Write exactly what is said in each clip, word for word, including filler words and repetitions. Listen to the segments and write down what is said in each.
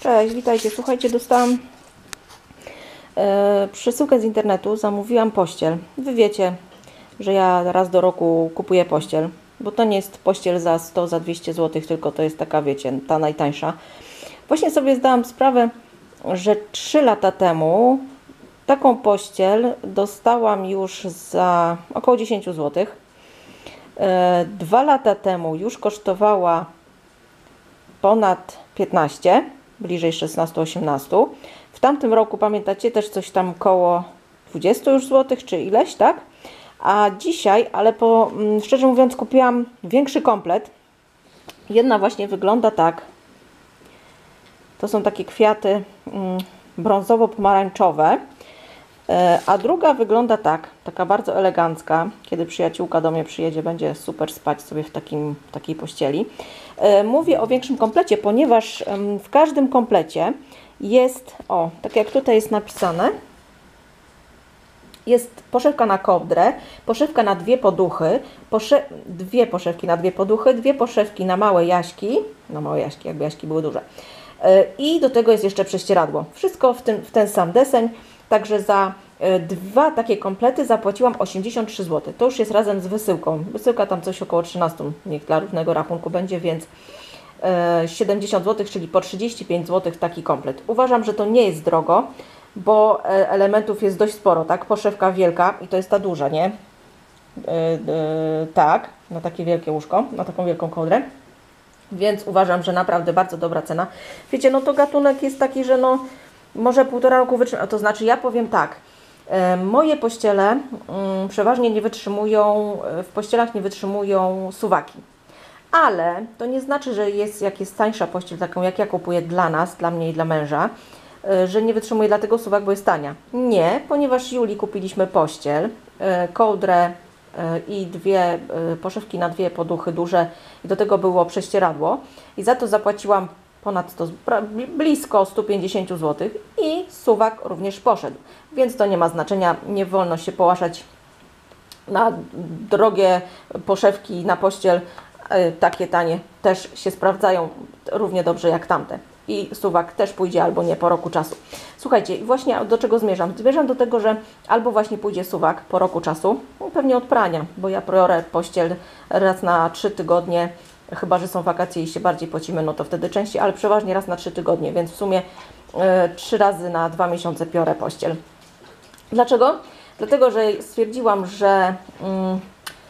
Cześć, witajcie. Słuchajcie, dostałam e, przesyłkę z internetu, zamówiłam pościel. Wy wiecie, że ja raz do roku kupuję pościel, bo to nie jest pościel za sto, za dwieście złotych, tylko to jest taka, wiecie, ta najtańsza. Właśnie sobie zdałam sprawę, że trzy lata temu taką pościel dostałam już za około dziesięć złotych. E, dwa lata temu już kosztowała ponad piętnaście, bliżej szesnaście osiemnaście. W tamtym roku, pamiętacie, też coś tam koło dwadzieścia już złotych, czy ileś, tak? A dzisiaj, ale po, szczerze mówiąc, kupiłam większy komplet. Jedna właśnie wygląda tak. To są takie kwiaty brązowo-pomarańczowe. A druga wygląda tak, taka bardzo elegancka. Kiedy przyjaciółka do mnie przyjedzie, będzie super spać sobie w takim, takiej pościeli. Mówię o większym komplecie, ponieważ w każdym komplecie jest, o, tak jak tutaj jest napisane, jest poszewka na kołdrę, poszewka na dwie poduchy, posze dwie poszewki na dwie poduchy, dwie poszewki na małe jaśki, na małe jaśki, jakby jaśki były duże. I do tego jest jeszcze prześcieradło. Wszystko w, tym, w ten sam deseń. Także za dwa takie komplety zapłaciłam osiemdziesiąt trzy złote. To już jest razem z wysyłką. Wysyłka tam coś około trzynaście, niech dla równego rachunku będzie, więc siedemdziesiąt złotych, czyli po trzydzieści pięć złotych taki komplet. Uważam, że to nie jest drogo, bo elementów jest dość sporo, tak? Poszewka wielka i to jest ta duża, nie? Yy, yy, tak, na takie wielkie łóżko, na taką wielką kołdrę. Więc uważam, że naprawdę bardzo dobra cena. Wiecie, no to gatunek jest taki, że no może półtora roku wytrzyma. To znaczy, ja powiem tak, e, moje pościele mm, przeważnie nie wytrzymują, w pościelach nie wytrzymują suwaki. Ale to nie znaczy, że jest, jak jest tańsza pościel, taką jak ja kupuję dla nas, dla mnie i dla męża, e, że nie wytrzymuje dlatego suwak, bo jest tania. Nie, ponieważ Julii kupiliśmy pościel, e, kołdrę e, i dwie e, poszewki na dwie poduchy duże i do tego było prześcieradło i za to zapłaciłam ponad sto, blisko sto pięćdziesiąt złotych i suwak również poszedł. Więc to nie ma znaczenia, nie wolno się połaszać na drogie poszewki na pościel. Takie tanie też się sprawdzają równie dobrze jak tamte. I suwak też pójdzie albo nie po roku czasu. Słuchajcie, właśnie do czego zmierzam? Zmierzam do tego, że albo właśnie pójdzie suwak po roku czasu, no pewnie od prania, bo ja biorę pościel raz na trzy tygodnie, chyba że są wakacje i się bardziej pocimy, no to wtedy częściej, ale przeważnie raz na trzy tygodnie, więc w sumie trzy razy na dwa miesiące piorę pościel. Dlaczego? Dlatego, że stwierdziłam, że, mm,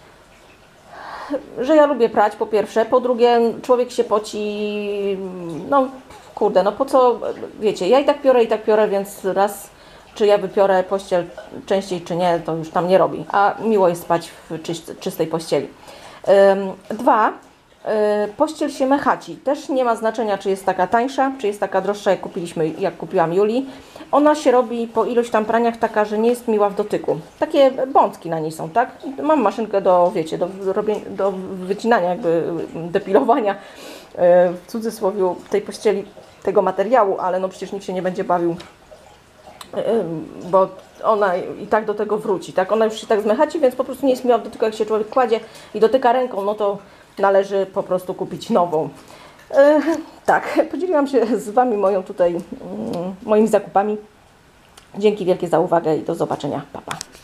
że ja lubię prać, po pierwsze, po drugie człowiek się poci, no kurde, no po co, wiecie, ja i tak piorę, i tak piorę, więc raz, czy ja wypiorę pościel częściej, czy nie, to już tam nie robi, a miło jest spać w czystej pościeli. Dwa, pościel się mechaci. Też nie ma znaczenia, czy jest taka tańsza, czy jest taka droższa, jak kupiliśmy, jak kupiłam Julii. Ona się robi po iluś tam praniach taka, że nie jest miła w dotyku. Takie bączki na niej są, tak? Mam maszynkę do, wiecie, do, robienia, do wycinania, jakby depilowania w cudzysłowie tej pościeli, tego materiału, ale no przecież nikt się nie będzie bawił, bo ona i tak do tego wróci, tak? Ona już się tak zmechaci, więc po prostu nie jest miła w dotyku, jak się człowiek kładzie i dotyka ręką, no to należy po prostu kupić nową. E, tak, podzieliłam się z Wami moją tutaj, mm, moimi zakupami. Dzięki wielkie za uwagę i do zobaczenia. Pa, pa.